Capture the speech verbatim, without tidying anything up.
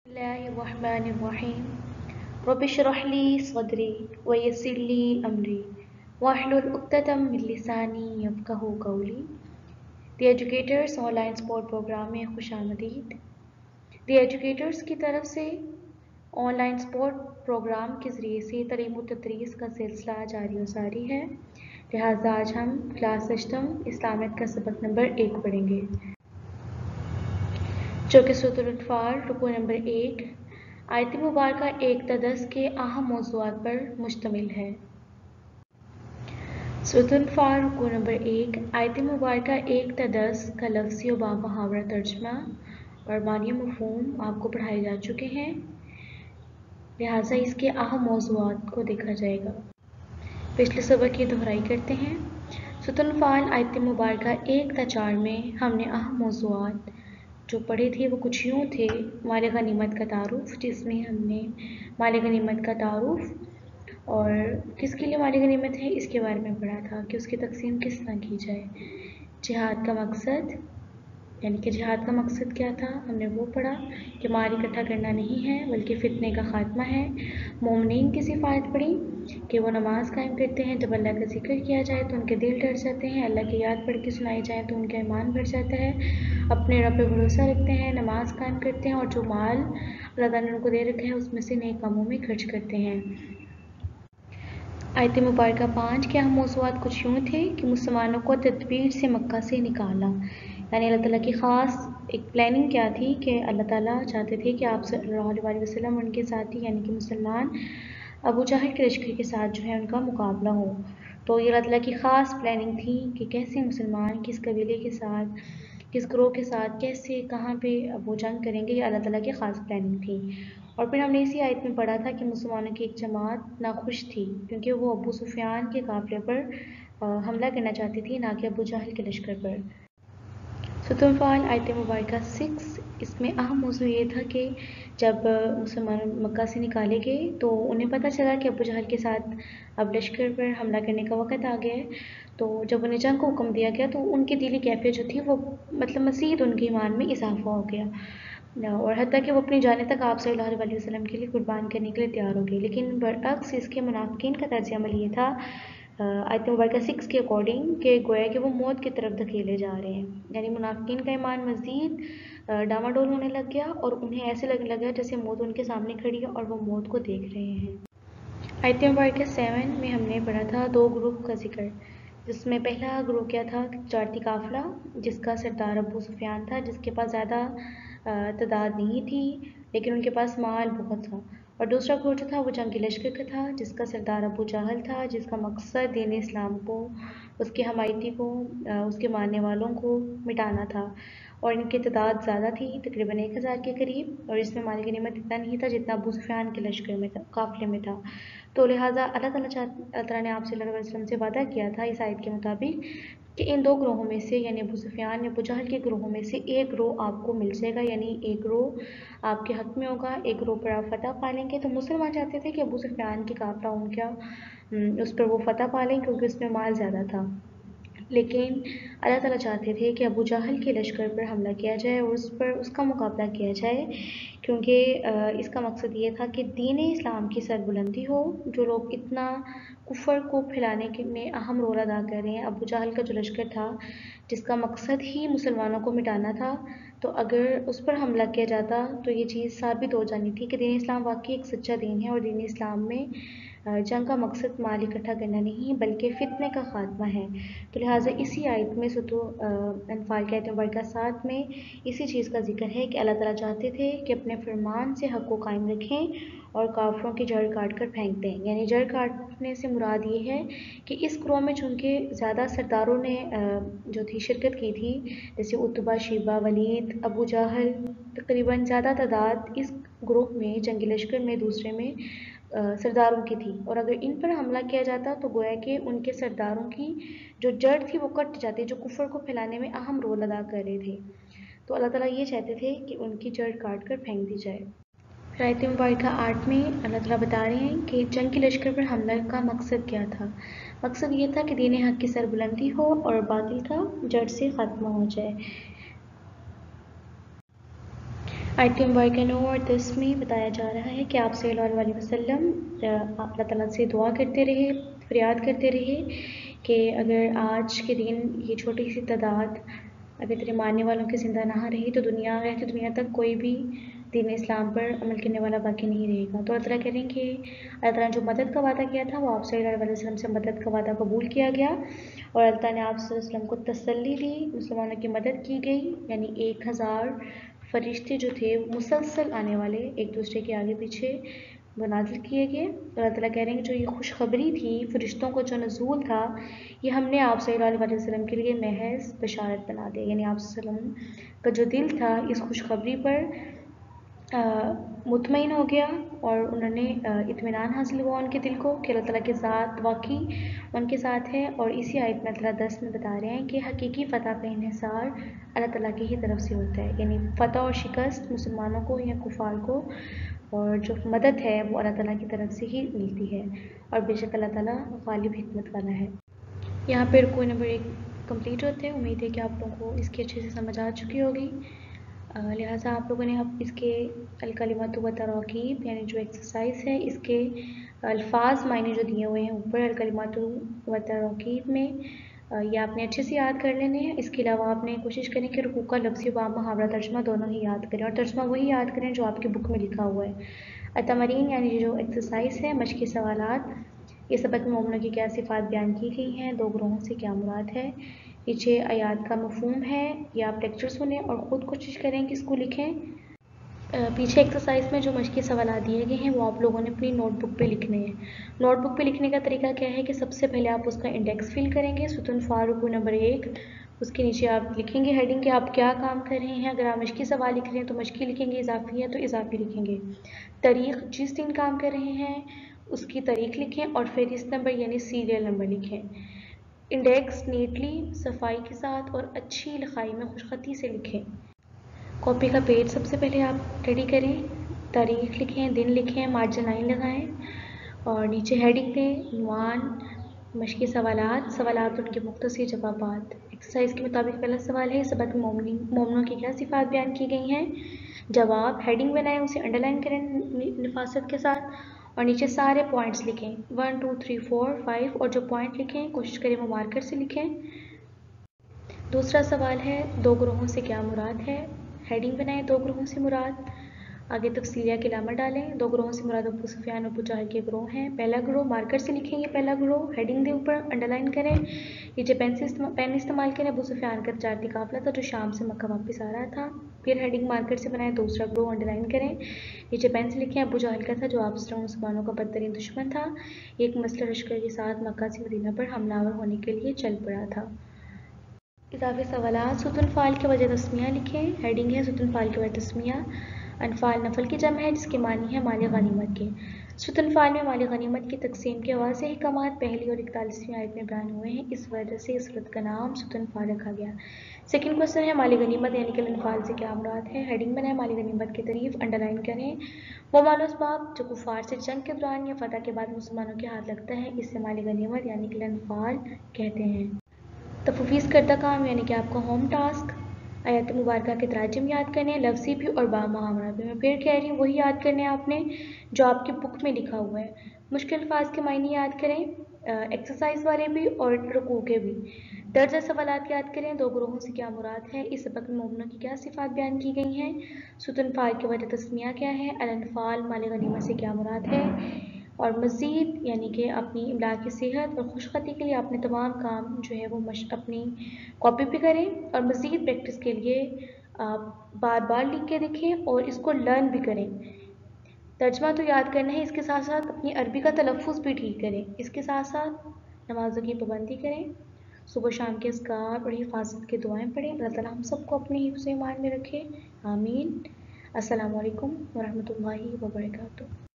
اللہ الرحمن الرحیم رب اشرح لی صدری ویسر لی امری واحلل عقدۃ من لسانی یفقہوا قولی۔ The educators online support program میں خوش آمدید۔ دی ایجوکیٹرز کی طرف سے آن لائن سپورٹ پروگرام کے ذریعے سے تعلیم و تدریس کا سلسلہ جاری و ساری ہے، لہٰذا آج ہم کلاس سسٹم اسلامیت کا سبق نمبر ایک پڑھیں گے، جو کہ سورۃ الانفال رکوع نمبر ایک آیت مبارکہ ایک تا دس کے اہم موضوعات پر مشتمل ہے۔ سورۃ الانفال رکوع نمبر ایک آیت مبارکہ ایک تا دس کا لفظی و بامحاورہ ترجمہ اور معنی مفہوم آپ کو پڑھائے جا چکے ہیں، لہٰذا اس کے اہم موضوعات کو دیکھا جائے گا۔ پچھلے سبق کی دہرائی کرتے ہیں۔ سورۃ الانفال آیت مبارکہ ایک تا چار میں ہم نے اہم موضوعات جو پڑھے تھے وہ کچھ یوں تھے: مال غنیمت کا تعارف، جس میں ہم نے مال غنیمت کا تعارف اور کس کے لیے مال غنیمت ہے اس کے بارے میں پڑھا تھا کہ اس کی تقسیم کس طرح کی جائے۔ جہاد کا مقصد یعنی کہ جہاد کا مقصد کیا تھا ہم نے وہ پڑھا کہ مال اکٹھا کرنا نہیں ہے بلکہ فتنے کا خاتمہ ہے۔ مومنین کی صفات پڑھی کہ وہ نماز قائم کرتے ہیں، جب اللہ کا ذکر کیا جائے تو ان کے دل ڈر جاتے ہیں، اللہ کی یاد پڑھ کے سنائی جائے تو ان کا ایمان بڑھ جاتا ہے، اپنے رب پہ بھروسہ رکھتے ہیں، نماز قائم کرتے ہیں اور جو مال اللہ تعالیٰ نے ان کو دے رکھا ہے اس میں سے نیک کاموں میں خرچ کرتے ہیں۔ آیت مبارکہ پانچ کے اہم موضوعات کچھ یوں تھے کہ مسلمانوں کو تدبیر سے مکہ سے نکالا، یعنی اللہ تعالیٰ کی خاص ایک پلاننگ کیا تھی کہ اللہ تعالیٰ چاہتے تھے کہ آپ صلی اللہ علیہ وسلم ان کے ساتھی یعنی کہ مسلمان ابو جہل کے لشکر کے ساتھ جو ہے ان کا مقابلہ ہو۔ تو یہ اللہ تعالیٰ کی خاص پلاننگ تھی کہ کیسے مسلمان کس قبیلے کے ساتھ، کس گروہ کے ساتھ، کیسے کہاں پہ وہ جنگ کریں گے، یہ اللہ تعالیٰ کی خاص پلاننگ تھی۔ اور پھر ہم نے اسی آیت میں پڑھا تھا کہ مسلمانوں کی ایک جماعت ناخوش تھی کیونکہ وہ ابو سفیان کے قافلے پر حملہ کرنا چاہتی تھی، نہ کہ ابو جہل کے لشکر پر۔ سورۃ الانفال آیت مبارکہ سکس، اس میں اہم موضوع یہ تھا کہ جب مسلمان مکہ سے نکالے گئے تو انہیں پتہ چلا کہ ابو جہل کے ساتھ اب لشکر پر حملہ کرنے کا وقت آ گیا ہے، تو جب انہیں جنگ کو حکم دیا گیا تو ان کی دلی کیفیت جو تھی وہ مطلب مزید ان کے ایمان میں اضافہ ہو گیا، اور حتیٰ کہ وہ اپنی جانیں تک آپ صلی اللہ علیہ وسلم کے لیے قربان کرنے کے لیے تیار ہو گئے۔ لیکن برعکس اس کے منافقین کا طرز عمل یہ تھا آیت مبارکہ سکس کے اکارڈنگ کہ گویا کہ وہ موت کی طرف دھکیلے جا رہے ہیں، یعنی منافقین کا ایمان مزید ڈاواڈول ہونے لگ گیا اور انہیں ایسے لگنے لگا جیسے موت ان کے سامنے کھڑی ہے اور وہ موت کو دیکھ رہے ہیں۔ آیت مبارکہ سیون میں ہم نے پڑھا تھا دو گروپ کا ذکر، جس میں پہلا گروہ کیا تھا تجارتی قافلہ جس کا سردار ابو سفیان تھا، جس کے پاس زیادہ تعداد نہیں تھی لیکن ان کے پاس مال بہت تھا، اور دوسرا گروہ جو تھا وہ جنگی لشکر کا تھا جس کا سردار ابو جہل تھا، جس کا مقصد دین اسلام کو، اس کے حمایتی کو، اس کے ماننے والوں کو مٹانا تھا، اور ان کی تعداد زیادہ تھی تقریباً ایک ہزار کے قریب، اور اس میں مال غنیمت اتنا نہیں تھا جتنا ابو سفیان کے لشکر میں قافلے میں تھا۔ تو لہٰذا اللہ تعالیٰ اللہ تعالیٰ نے آپ صلی اللہ علیہ وسلم سے وعدہ کیا تھا اس آیت کے مطابق کہ ان دو گروہوں میں سے یعنی ابو سفیان یا ابو جہل کے گروہوں میں سے ایک گروہ آپ کو مل جائے گا، یعنی ایک گروہ آپ کے حق میں ہوگا، ایک گروہ پر آپ فتح پا لیں گے۔ تو مسلمان چاہتے تھے کہ ابو سفیان کی قافلہ ان کا اس پر وہ فتح پا لیں کیونکہ اس میں مال زیادہ تھا، لیکن اللہ تعالیٰ چاہتے تھے کہ ابو جہل کے لشکر پر حملہ کیا جائے اور اس پر اس کا مقابلہ کیا جائے، کیونکہ اس کا مقصد یہ تھا کہ دین اسلام کی سربلندی ہو۔ جو لوگ اتنا کفر کو پھیلانے میں اہم رول ادا کر رہے ہیں، ابو جہل کا جو لشکر تھا جس کا مقصد ہی مسلمانوں کو مٹانا تھا، تو اگر اس پر حملہ کیا جاتا تو یہ چیز ثابت ہو جانی تھی کہ دین اسلام واقعی ایک سچا دین ہے اور دین اسلام میں جنگ کا مقصد مال اکٹھا کرنا نہیں بلکہ فتنے کا خاتمہ ہے۔ تو لہٰذا اسی آیت میں سورۃ انفال کی آیت مبارکہ سات میں اسی چیز کا ذکر ہے کہ اللہ تعالیٰ چاہتے تھے کہ اپنے فرمان سے حق کو قائم رکھیں اور کافروں کی جڑ کاٹ کر پھینک دیں، یعنی جڑ کاٹنے سے مراد یہ ہے کہ اس گروہ میں چونکہ زیادہ سرداروں نے جو تھی شرکت کی تھی، جیسے عتبہ، شیبہ، ولید، ابو جہل، تقریباً زیادہ تعداد اس گروہ میں جنگی لشکر میں دوسرے میں سرداروں کی تھی، اور اگر ان پر حملہ کیا جاتا تو گویا کہ ان کے سرداروں کی جو جڑ تھی وہ کٹ جاتی، جو کفر کو پھیلانے میں اہم رول ادا کر رہے تھے۔ تو اللہ تعالیٰ یہ چاہتے تھے کہ ان کی جڑ کاٹ کر پھینک دی جائے۔ پھر آیت مبارکہ آٹھ میں اللہ تعالیٰ بتا رہے ہیں کہ جنگ کے لشکر پر حملہ کا مقصد کیا تھا۔ مقصد یہ تھا کہ دین حق کی سربلندی ہو اور باطل کا جڑ سے خاتمہ ہو جائے۔ آیت نمبر کے نو اور دس میں بتایا جا رہا ہے کہ آپ صلی اللہ علیہ وسلم اللہ تعالیٰ سے دعا کرتے رہے، فریاد کرتے رہے کہ اگر آج کے دن یہ چھوٹی سی تعداد اگر تیرے ماننے والوں کے زندہ نہ رہی تو دنیا رہتی دنیا تک کوئی بھی دین اسلام پر عمل کرنے والا باقی نہیں رہے گا۔ تو اللہ تعالیٰ کہہ رہے ہیں کہ اللہ تعالیٰ نے جو مدد کا وعدہ کیا تھا وہ آپ صلی اللہ علیہ وسلم سے مدد کا وعدہ قبول کیا گیا، اور اللہ تعالیٰ نے آپ صلی اللہ علیہ وسلم کو تسلی دی، مسلمانوں کی مدد کی گئی، یعنی ایک ہزار فرشتے جو تھے مسلسل آنے والے ایک دوسرے کے آگے پیچھے وہ نازل کیے گئے۔ اللہ تعالیٰ کہہ رہے ہیں کہ جو یہ خوشخبری تھی، فرشتوں کو جو نزول تھا، یہ ہم نے آپ صلی اللہ علیہ وسلم کے لیے محض بشارت بنا دیا، یعنی آپ صلی اللہ علیہ وسلم کا جو دل تھا اس خوشخبری پر مطمئن ہو گیا، اور انہوں نے اطمینان حاصل ہوا ان کے دل کو کہ اللہ تعالیٰ کے ذات واقعی ان کے ساتھ ہے۔ اور اسی آیت میں اللہ دس میں بتا رہے ہیں کہ حقیقی فتح کا انحصار اللہ تعالیٰ کی ہی طرف سے ہوتا ہے، یعنی فتح اور شکست مسلمانوں کو یا کفار کو، اور جو مدد ہے وہ اللہ تعالیٰ کی طرف سے ہی ملتی ہے، اور بے شک اللہ تعالیٰ غالب حکمت والا ہے۔ یہاں پہ رکوع نمبر ایک کمپلیٹ ہوتے ہیں۔ امید ہے کہ آپ لوگوں کو اس کی اچھے سے سمجھ آ چکی ہوگی، لہٰذا آپ لوگوں نے اب اس کے الکلمات و تراکیب یعنی جو ایکسرسائز ہے اس کے الفاظ معنی جو دیے ہوئے ہیں اوپر الکلمات و تراکیب میں، یہ آپ نے اچھے سے یاد کر لینے ہیں۔ اس کے علاوہ آپ نے کوشش کریں کہ رکوع کا لفظی و محاورہ ترجمہ دونوں ہی یاد کریں، اور ترجمہ وہی یاد کریں جو آپ کی بک میں لکھا ہوا ہے۔ التمارین یعنی جو ایکسرسائز ہے، مشقی سوالات، یہ سبق مومنوں کی کیا صفات بیان کی گئی ہیں، دو گروہوں سے کیا مراد ہے، نیچے آیات کا مفہوم ہے، یا آپ لیکچر سنیں اور خود کوشش کریں کہ اس کو لکھیں۔ پیچھے ایکسرسائز میں جو مشقی سوالات دیے گئے ہیں وہ آپ لوگوں نے اپنی نوٹ بک پہ لکھنے ہیں۔ نوٹ بک پہ لکھنے کا طریقہ کیا ہے کہ سب سے پہلے آپ اس کا انڈیکس فل کریں گے، ستون فا رکوع نمبر ایک، اس کے نیچے آپ لکھیں گے ہیڈنگ کہ آپ کیا کام کر رہے ہیں۔ اگر آپ مشقی سوال لکھ رہے ہیں تو مشقی لکھیں گے، اضافی ہے تو اضافی لکھیں گے۔ تاریخ جس دن کام کر رہے ہیں اس کی تاریخ لکھیں، اور فہرست نمبر یعنی سیریل نمبر لکھیں۔ انڈیکس نیٹلی صفائی کے ساتھ اور اچھی لکھائی میں خوشخطی سے لکھیں۔ کاپی کا پیج سب سے پہلے آپ ریڈی کریں، تاریخ لکھیں، دن لکھیں، مارجن لائن لگائیں، اور نیچے ہیڈنگ دیں عنوان مشقی سوالات، سوالات ان کے مختصر جوابات۔ ایکسرسائز کے مطابق پہلا سوال ہے، سبق میں مومنوں کی کیا صفات بیان کی گئی ہیں، جواب ہیڈنگ بنائیں، اسے انڈر لائن کریں نفاست کے ساتھ، اور نیچے سارے پوائنٹس لکھیں، one two three four five, اور جو پوائنٹ لکھیں کوشش کریں وہ مارکر سے لکھیں۔ دوسرا سوال ہے، دو گروہوں سے کیا مراد ہے، ہیڈنگ بنائیں، دو گروہوں سے مراد، آگے تفصیلیہ کی علامت ڈالیں، دو گروہوں سے مراد ابو سفیان اور ابو جہل کے گروہ ہیں، پہلا گروہ مارکر سے لکھیں گے، پہلا گروہ ہیڈنگ دے اوپر انڈر لائن کریں، نیچے پین سے پین استعمال کریں، ابو سفیان کا تجارتی قافلہ تھا جو شام سے مکہ واپس آ رہا تھا، پھر ہیڈنگ مارکر سے بنائیں، دوسرا گروہ انڈر لائن کریں، نیچے پین سے لکھیں ابو جہل کا تھا جو آپ سے مسلمانوں کا بدترین دشمن تھا، ایک مسلح لشکر کے ساتھ مکہ سے مدینہ پر حملہ آور ہونے کے لیے چل پڑا تھا۔ اضافی سوالات، ستون فعل کے وجہ تسمیہ لکھیں، ہیڈنگ ہے ستون فعل کے وجہ تسمیہ، انفال نفل کی جمع ہے جس کے معنی ہے مال غنیمت کے۔ ستون فعل میں مال غنیمت کی تقسیم کے واضح احکامات پہلی اور اکتالیسویں آیت میں بیان ہوئے ہیں، اس وجہ سے اس صورت کا نام ستون فعل رکھا گیا۔ سیکنڈ کوسچن ہے، مال غنیمت یعنی کہ انفال سے کیا مراد ہے، ہیڈنگ بنائیں، مال غنیمت کی تعریف انڈر لائن کریں، وہ مال و اسباب جو کفار سے جنگ کے دوران یا فتح کے بعد مسلمانوں کے ہاتھ لگتا ہے اسے مال غنیمت یعنی کہ انفال کہتے ہیں۔ تفویض کردہ کام یعنی کہ آپ کا ہوم ٹاسک، آیات مبارکہ کے تراجم یاد کرنے، لفظی بھی اور با محاورہ بھی، میں پھر کہہ رہی ہوں وہی یاد کرنے آپ نے جو آپ کی بک میں لکھا ہوا ہے، مشکل الفاظ کے معنی یاد کریں، ایکسرسائز والے بھی اور رکوع کے بھی، درجہ سوالات یاد کریں، دو گروہوں سے کیا مراد ہے، اس سبق میں مومنوں کی کیا صفات بیان کی گئی ہیں، ستون فاعل کی وجہ تسمیہ کیا ہے، الانفال مال غنیمت سے کیا مراد ہے، اور مزید یعنی کہ اپنی املا کی صحت اور خوشخطی کے لیے اپنے تمام کام جو ہے وہ اپنی کاپی پہ کریں، اور مزید پریکٹس کے لیے آپ بار بار لکھ کے دیکھیں اور اس کو لرن بھی کریں۔ ترجمہ تو یاد کرنا ہے، اس کے ساتھ ساتھ اپنی عربی کا تلفظ بھی ٹھیک کریں، اس کے ساتھ ساتھ نمازوں کی پابندی کریں، صبح شام کے اذکار اور حفاظت کے دعائیں پڑھیں۔ اللہ تعالیٰ ہم سب کو اپنے حفظ ایمان میں رکھے، آمین۔ السلام علیکم ورحمۃ اللہ وبرکاتہ۔